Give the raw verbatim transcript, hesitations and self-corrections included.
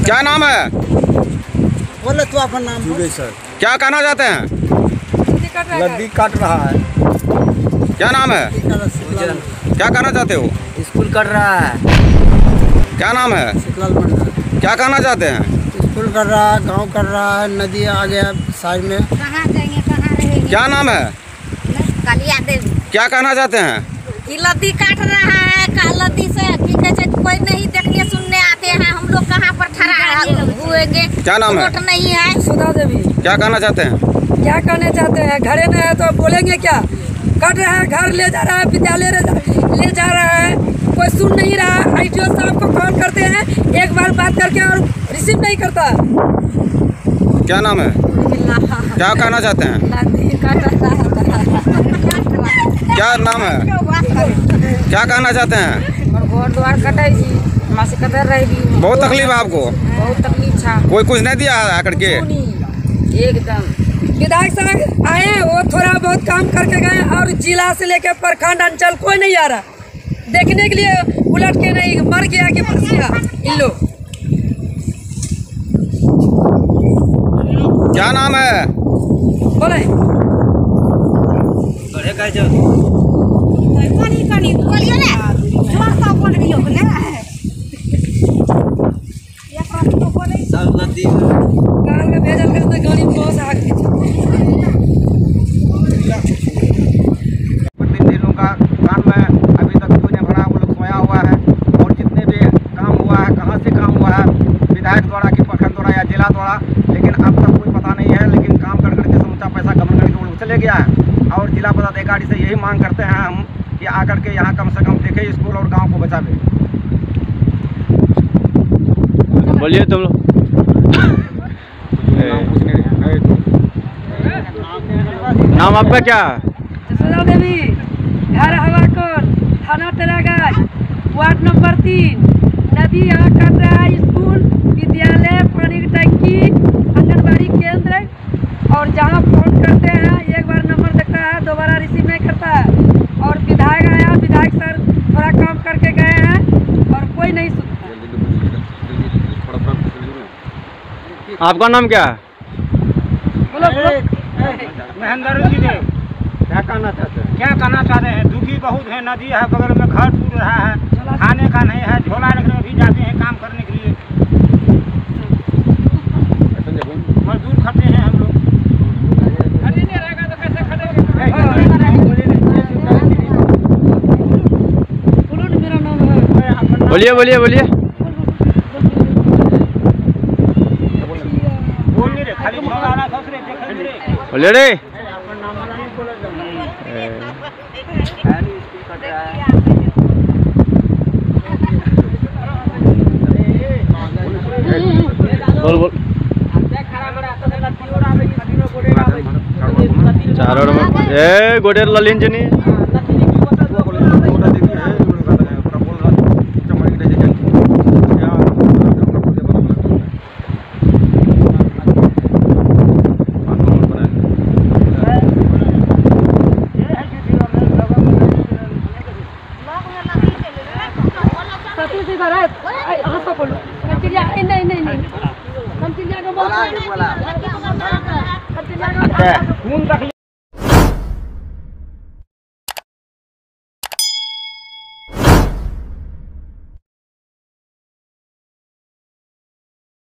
क्या नाम है? बोले तो अपन नाम सर। क्या कहना चाहते हैं? लद्दी काट रहा है। क्या नाम है? क्या कहना चाहते हो? स्कूल कर रहा है। क्या नाम है? क्या कहना चाहते हैं? स्कूल कर रहा है, गांव कर रहा है, नदी आ गया साइड में। कहाँ जाएंगे, कहाँ रहेंगे? क्या नाम है? कालिया देवी। क्या कहना चाहते हैं? कि लद्दी काट रहा है, का लद्दी से की कहते कोई नहीं देखने सुनने आते हैं, हम लोग कहाँ पर ठहरा हुएंगे? क्या नाम है? रोड नहीं है। सुधा देवी। क्या कहना चाहते हैं? क्या कहना चाहते हैं? घरे में है तो बोलेंगे क्या? कट रहा है, घर ले जा रहा है, विद्यालय ले जा रहा है, कोई सुन नहीं रहा। आई डी ओ साहब को कॉल करते हैं, एक बार बात करके और रिसीव नहीं करता। क्या नाम है? क्या कहना चाहते हैं? क्या नाम है? क्या कहना चाहते हैं? घर द्वार कटे रहेगी। बहुत तकलीफ है आपको? बहुत तकलीफ था। कोई कुछ नहीं दिया आकर के? एकदम विधायक साहब आए, वो थोड़ा बहुत काम करके गए और जिला से लेकर प्रखंड अंचल कोई नहीं आ रहा देखने के लिए। उलट के नहीं, मर गया कि बच गया इन लोग। क्या नाम है? बोले पानी पानी बोलिए ना, जोर से बोल रही हो ना। ये बात तो बोले सब नदी काल के भेजल के तो गाड़ी बहुत आगे। तीन दिनों का काम में अभी तक कोई नहीं भरा, वो लोग सोया हुआ है। और जितने भी काम हुआ है, कहाँ से काम हुआ है, विधायक द्वारा कि प्रखंड द्वारा या जिला द्वारा, लेकिन अब तक कोई पता नहीं है। लेकिन काम कर करके समूचा पैसा गबन करके वो चले गया है। और जिला पदाधिकारी से यही मांग करते हैं हम कि आकर के यहाँ कम से कम देखे, स्कूल और गाँव को बचावे। बोलिए तुम लोग। नाम आपका क्या है? सुधा देवी, घर हवाकोल, थाना तेरागाज, वार्ड नंबर तीन। नदी यहाँ कट रहा है, स्कूल, विद्यालय, पानी की टंकी, आंगनबाड़ी केंद्र। और जहाँ फोन करते हैं एक बार नंबर देता है, दोबारा रिसीव नहीं करता है। और विधायक आया, विधायक सर थोड़ा काम करके गए हैं और कोई नहीं सुनता। आपका नाम क्या है? बोलो बोलो। महेंद्र जी देव। क्या कहना चाहते हैं? क्या कहना चाहते हैं? दुखी बहुत है, नदी है बगल में, घर टूट रहा है, खाने का नहीं है, झोला रखने भी जाते हैं काम करने के लिए। मजदूर खाते हैं हम लोग। नहीं रहेगा तो कैसे खटेंगे? मेरा नाम है। बोलिए बोलिए बोलिए। बोल नहीं रहे, खाली भगाना था उसने, देख रे। बोलिए रे। बोल बोल। चारों ए गोडेर ललिन जनी।